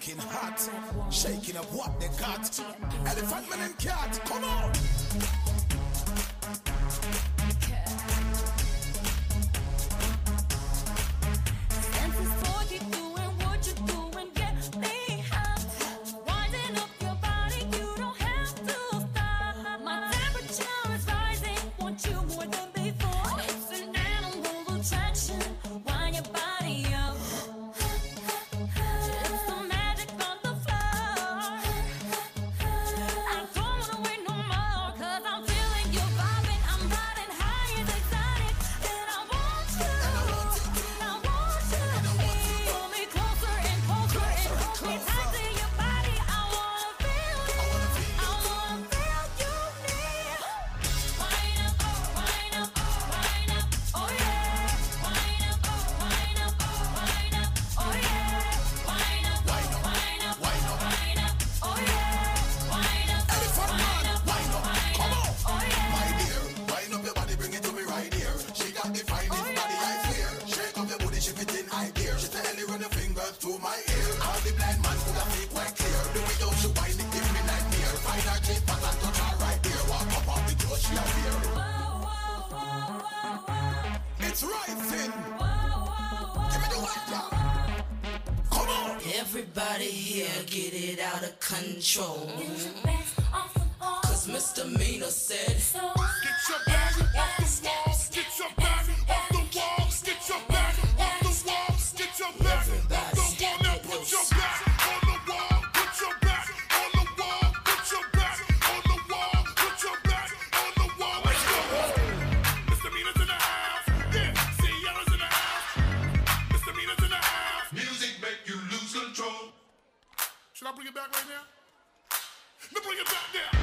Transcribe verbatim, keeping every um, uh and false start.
smoking hot, shaking up what they got. Elephant man and cat, come on. Everybody here get it out of control. Cause Misdemeanor said, Get your back off the walls, get your back off the walls, get your back off the walls, get your back off the wall. Now put your back on the wall, put your back on the wall, put your back on the wall, put your back on the wall. Let's go. Misdemeanor's in the house, yeah, Sierra's in the house. Misdemeanor's in the house. Music make you lose control. Should I bring it back right now? Let me bring it back there.